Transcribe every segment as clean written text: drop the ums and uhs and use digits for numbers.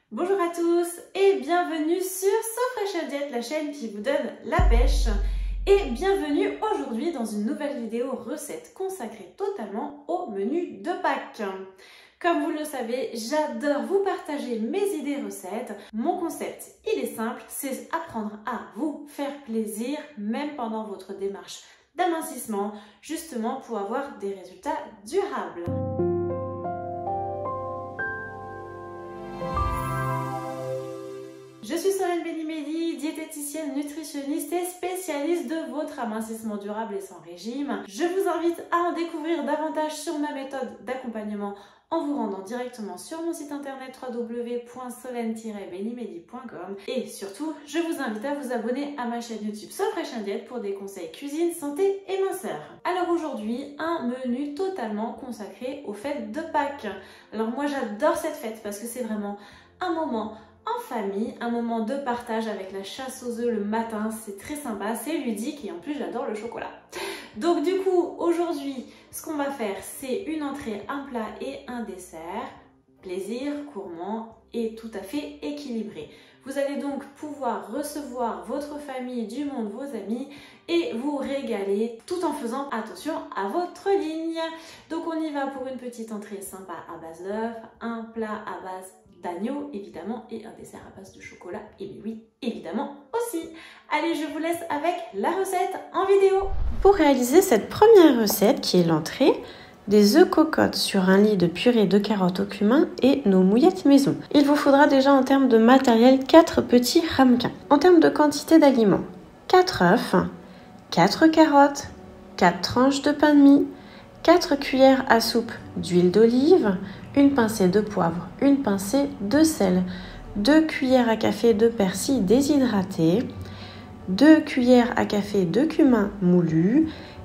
Bonjour à tous et bienvenue sur So Fresh Diet, la chaîne qui vous donne la pêche. Et bienvenue aujourd'hui dans une nouvelle vidéo recette consacrée totalement au menu de Pâques. Comme vous le savez, j'adore vous partager mes idées recettes. Mon concept, il est simple, c'est apprendre à vous faire plaisir, même pendant votre démarche d'amincissement, justement pour avoir des résultats durables. Je suis Solène Benimeli, diététicienne, nutritionniste et spécialiste de votre amincissement durable et sans régime. Je vous invite à en découvrir davantage sur ma méthode d'accompagnement en vous rendant directement sur mon site internet www.solène-benimeli.com et surtout, je vous invite à vous abonner à ma chaîne YouTube So Fresh Diet pour des conseils cuisine, santé et minceur. Alors aujourd'hui, un menu totalement consacré aux fêtes de Pâques. Alors moi j'adore cette fête parce que c'est vraiment un moment en famille, un moment de partage avec la chasse aux œufs le matin, c'est très sympa, c'est ludique et en plus j'adore le chocolat. Donc du coup, aujourd'hui, ce qu'on va faire, c'est une entrée, un plat et un dessert, plaisir, gourmand et tout à fait équilibré. Vous allez donc pouvoir recevoir votre famille, du monde, vos amis et vous régaler tout en faisant attention à votre ligne. Donc on y va pour une petite entrée sympa à base d'œufs, un plat à base d'agneau évidemment et un dessert à base de chocolat et bien oui évidemment aussi. Allez, je vous laisse avec la recette en vidéo. Pour réaliser cette première recette qui est l'entrée, des œufs cocottes sur un lit de purée de carottes au cumin et nos mouillettes maison. Il vous faudra déjà en termes de matériel 4 petits ramequins. En termes de quantité d'aliments, 4 œufs, 4 carottes, 4 tranches de pain de mie, 4 cuillères à soupe d'huile d'olive, une pincée de poivre, une pincée de sel, 2 cuillères à café de persil déshydraté, 2 cuillères à café de cumin moulu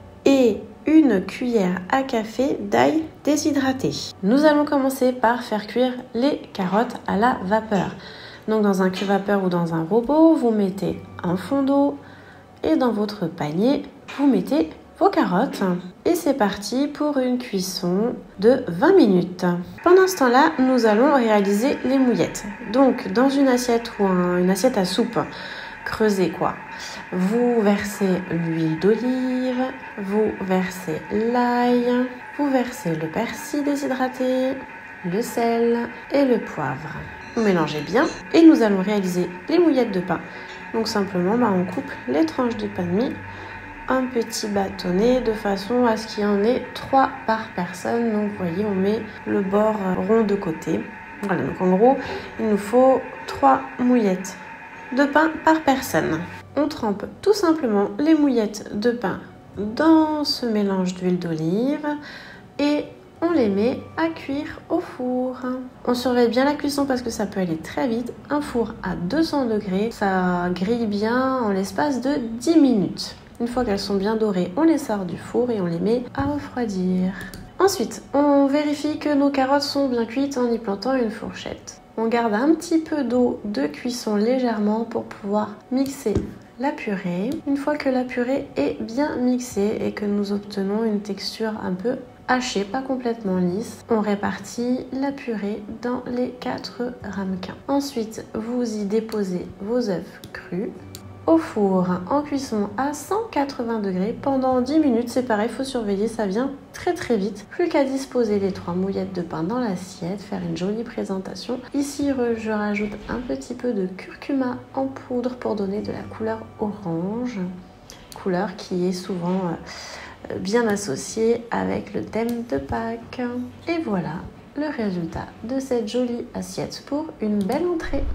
et une cuillère à café d'ail déshydraté. Nous allons commencer par faire cuire les carottes à la vapeur. Donc dans un cuve-vapeur ou dans un robot, vous mettez un fond d'eau et dans votre panier, vous mettez vos carottes et c'est parti pour une cuisson de 20 minutes. Pendant ce temps-là, nous allons réaliser les mouillettes. Donc dans une assiette ou une assiette à soupe, creusez quoi. Vous versez l'huile d'olive, vous versez l'ail, vous versez le persil déshydraté, le sel et le poivre. Vous mélangez bien et nous allons réaliser les mouillettes de pain. Donc simplement, on coupe les tranches de pain de mie, un petit bâtonnet de façon à ce qu'il y en ait 3 par personne. Donc vous voyez, on met le bord rond de côté. Voilà, donc en gros, il nous faut 3 mouillettes de pain par personne. On trempe tout simplement les mouillettes de pain dans ce mélange d'huile d'olive et on les met à cuire au four. On surveille bien la cuisson parce que ça peut aller très vite. Un four à 200 degrés, ça grille bien en l'espace de 10 minutes. Une fois qu'elles sont bien dorées, on les sort du four et on les met à refroidir. Ensuite, on vérifie que nos carottes sont bien cuites en y plantant une fourchette. On garde un petit peu d'eau de cuisson légèrement pour pouvoir mixer la purée. Une fois que la purée est bien mixée et que nous obtenons une texture un peu hachée, pas complètement lisse, on répartit la purée dans les 4 ramequins. Ensuite, vous y déposez vos œufs crus au four en cuisson à 180 degrés pendant 10 minutes. C'est pareil, il faut surveiller, ça vient très vite. Plus qu'à disposer les 3 mouillettes de pain dans l'assiette, faire une jolie présentation. Ici, je rajoute un petit peu de curcuma en poudre pour donner de la couleur orange, couleur qui est souvent bien associée avec le thème de Pâques. Et voilà le résultat de cette jolie assiette pour une belle entrée.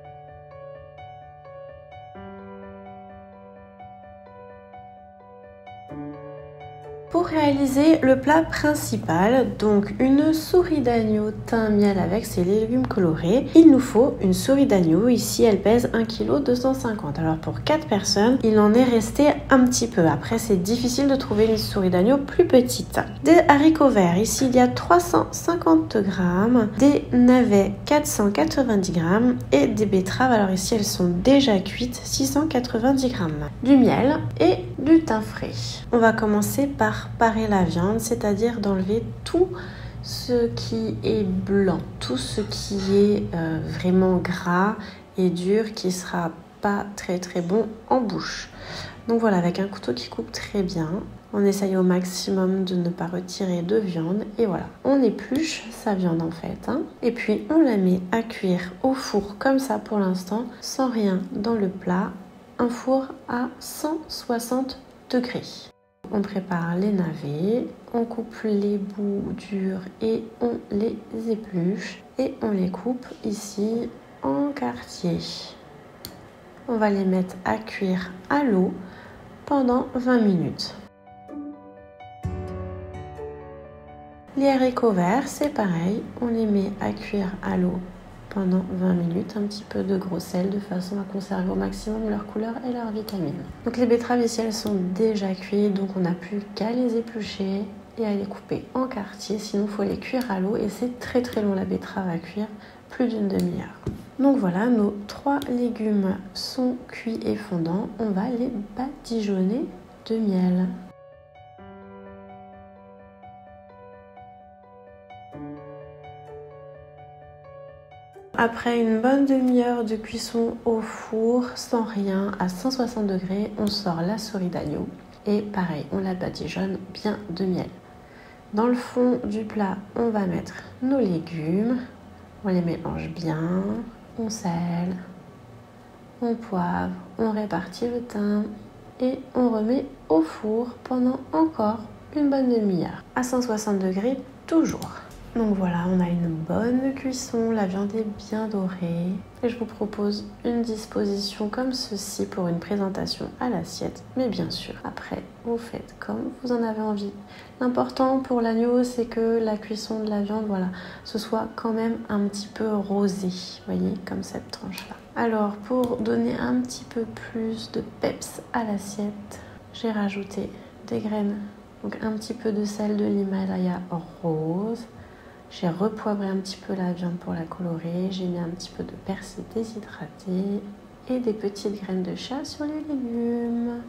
Pour réaliser le plat principal, donc une souris d'agneau thym miel avec ses légumes colorés, il nous faut une souris d'agneau. Ici, elle pèse 1,250 kg. Alors pour 4 personnes, il en est resté un petit peu. Après, c'est difficile de trouver une souris d'agneau plus petite. Des haricots verts, ici il y a 350 g, des navets 490 g et des betteraves, alors ici elles sont déjà cuites, 690 g. Du miel et du thym frais. On va commencer par parer la viande, c'est-à-dire d'enlever tout ce qui est blanc, tout ce qui est vraiment gras et dur, qui sera pas très bon en bouche. Donc voilà, avec un couteau qui coupe très bien, on essaye au maximum de ne pas retirer de viande et voilà, on épluche sa viande en fait. Et puis on la met à cuire au four comme ça pour l'instant, sans rien dans le plat, un four à 160 degrés. On prépare les navets, on coupe les bouts durs et on les épluche et on les coupe ici en quartiers. On va les mettre à cuire à l'eau pendant 20 minutes. Les haricots verts, c'est pareil, on les met à cuire à l'eau pendant 20 minutes, un petit peu de gros sel de façon à conserver au maximum leur couleur et leurs vitamines. Donc les betteraves ici, elles sont déjà cuites, donc on n'a plus qu'à les éplucher et à les couper en quartiers, sinon il faut les cuire à l'eau et c'est très long la betterave à cuire, plus d'une demi-heure. Donc voilà, nos 3 légumes sont cuits et fondants, on va les badigeonner de miel. Après une bonne demi-heure de cuisson au four, sans rien, à 160 degrés, on sort la souris d'agneau. Et pareil, on la badigeonne bien de miel. Dans le fond du plat, on va mettre nos légumes. On les mélange bien, on sèle, on poivre, on répartit le thym et on remet au four pendant encore une bonne demi-heure. À 160 degrés, toujours. Donc voilà, on a une bonne cuisson, la viande est bien dorée. Et je vous propose une disposition comme ceci pour une présentation à l'assiette. Mais bien sûr, après, vous faites comme vous en avez envie. L'important pour l'agneau, c'est que la cuisson de la viande, voilà, ce soit quand même un petit peu rosé. Vous voyez, comme cette tranche-là. Alors, pour donner un petit peu plus de peps à l'assiette, j'ai rajouté des graines. Donc un petit peu de sel de l'Himalaya rose. J'ai repoivré un petit peu la viande pour la colorer. J'ai mis un petit peu de persil déshydraté et des petites graines de chia sur les légumes.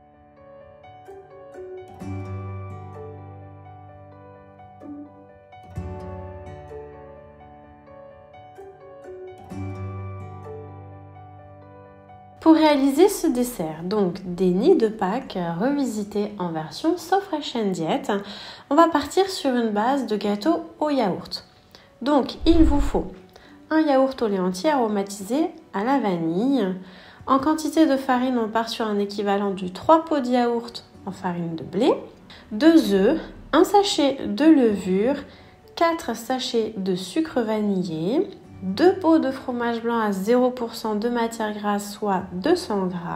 Pour réaliser ce dessert, donc des nids de Pâques revisités en version So Fresh & Diet, on va partir sur une base de gâteau au yaourt. Donc il vous faut un yaourt au lait entier aromatisé à la vanille. En quantité de farine, on part sur un équivalent de 3 pots de yaourt en farine de blé, 2 œufs, un sachet de levure, 4 sachets de sucre vanillé, 2 pots de fromage blanc à 0% de matière grasse, soit 200 g,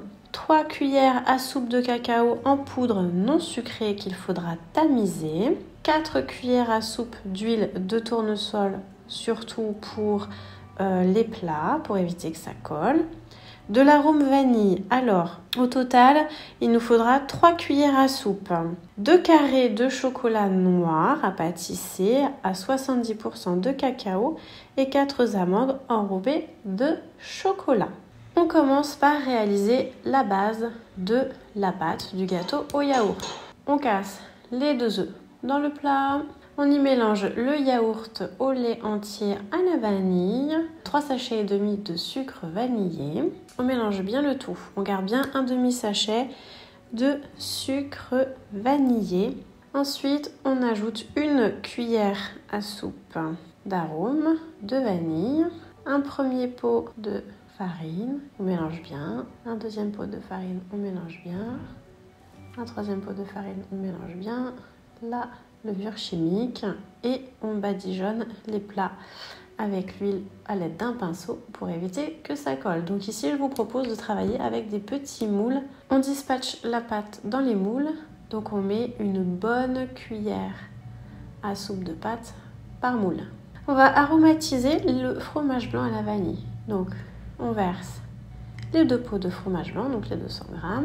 3 cuillères à soupe de cacao en poudre non sucrée qu'il faudra tamiser, 4 cuillères à soupe d'huile de tournesol, surtout pour les plats, pour éviter que ça colle, de l'arôme vanille. Alors, au total, il nous faudra 3 cuillères à soupe, 2 carrés de chocolat noir à pâtisser à 70% de cacao et 4 amandes enrobées de chocolat. On commence par réaliser la base de la pâte du gâteau au yaourt. On casse les 2 œufs dans le plat. On y mélange le yaourt au lait entier à la vanille, 3 sachets et demi de sucre vanillé. On mélange bien le tout. On garde bien un demi-sachet de sucre vanillé. Ensuite, on ajoute une cuillère à soupe d'arôme de vanille, un premier pot de farine, on mélange bien, un deuxième pot de farine, on mélange bien, un troisième pot de farine, on mélange bien, la levure chimique et on badigeonne les plats avec l'huile à l'aide d'un pinceau pour éviter que ça colle. Donc ici, je vous propose de travailler avec des petits moules. On dispatche la pâte dans les moules, donc on met une bonne cuillère à soupe de pâte par moule. On va aromatiser le fromage blanc à la vanille. Donc on verse les 2 pots de fromage blanc, donc les 200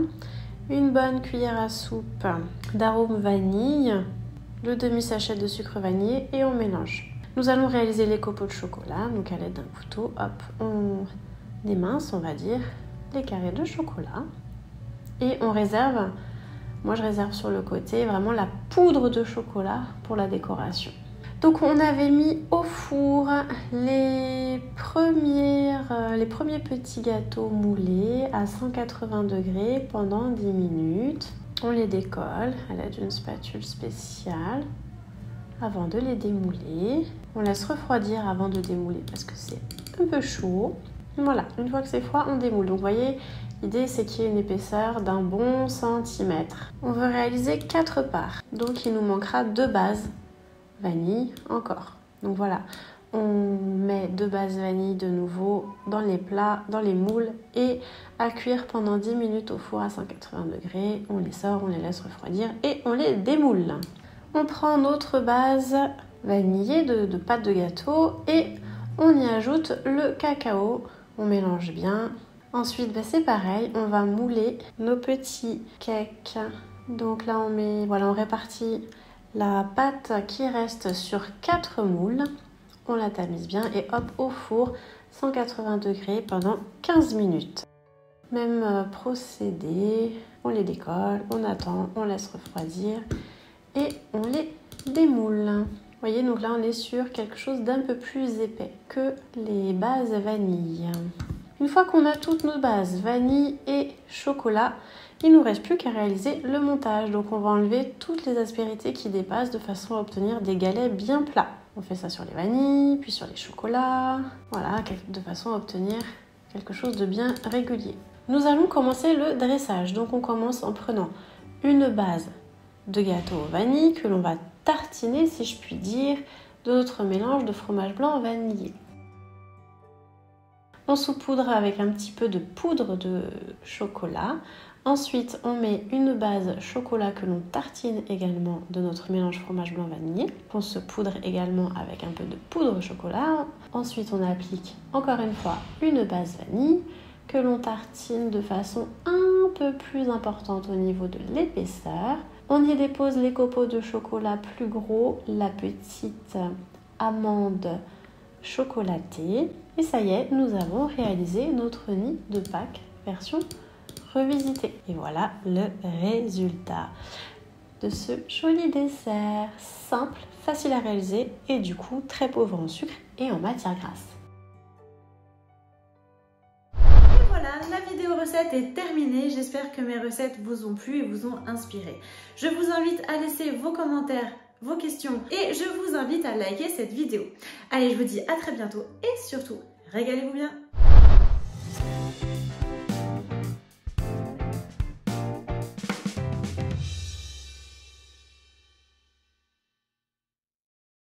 g, une bonne cuillère à soupe d'arôme vanille, le demi-sachet de sucre vanillé et on mélange. Nous allons réaliser les copeaux de chocolat, donc à l'aide d'un couteau, hop, on émince, on va dire, les carrés de chocolat et on réserve, moi je réserve sur le côté vraiment la poudre de chocolat pour la décoration. Donc on avait mis au four les premiers petits gâteaux moulés à 180 degrés pendant 10 minutes. On les décolle à l'aide d'une spatule spéciale avant de les démouler. On laisse refroidir avant de démouler parce que c'est un peu chaud. Voilà, une fois que c'est froid, on démoule. Donc vous voyez, l'idée c'est qu'il y ait une épaisseur d'un bon centimètre. On veut réaliser 4 parts, donc il nous manquera 2 bases vanille encore. Donc voilà, on met 2 bases vanille de nouveau dans les plats, dans les moules et à cuire pendant 10 minutes au four à 180 degrés. On les sort, on les laisse refroidir et on les démoule. On prend notre base vanillée de pâte de gâteau et on y ajoute le cacao. On mélange bien. Ensuite, c'est pareil, on va mouler nos petits cakes. Donc là, on répartit la pâte qui reste sur 4 moules. On la tamise bien et hop, au four, 180 degrés pendant 15 minutes. Même procédé, on les décolle, on attend, on laisse refroidir et on les démoule. Vous voyez, donc là, on est sur quelque chose d'un peu plus épais que les bases vanille. Une fois qu'on a toutes nos bases vanille et chocolat, il ne nous reste plus qu'à réaliser le montage. Donc on va enlever toutes les aspérités qui dépassent de façon à obtenir des galets bien plats. On fait ça sur les vanilles, puis sur les chocolats. Voilà, de façon à obtenir quelque chose de bien régulier. Nous allons commencer le dressage. Donc on commence en prenant une base de gâteau au vanille que l'on va tartiner, si je puis dire, de notre mélange de fromage blanc vanillé. On saupoudre avec un petit peu de poudre de chocolat. Ensuite, on met une base chocolat que l'on tartine également de notre mélange fromage blanc vanillé. On se poudre également avec un peu de poudre chocolat. Ensuite, on applique encore une fois une base vanille que l'on tartine de façon un peu plus importante au niveau de l'épaisseur. On y dépose les copeaux de chocolat plus gros, la petite amande chocolatée. Et ça y est, nous avons réalisé notre nid de Pâques version revisité. Et voilà le résultat de ce joli dessert simple, facile à réaliser et du coup très pauvre en sucre et en matière grasse. Et voilà, la vidéo recette est terminée. J'espère que mes recettes vous ont plu et vous ont inspiré. Je vous invite à laisser vos commentaires, vos questions et je vous invite à liker cette vidéo. Allez, je vous dis à très bientôt et surtout, régalez-vous bien.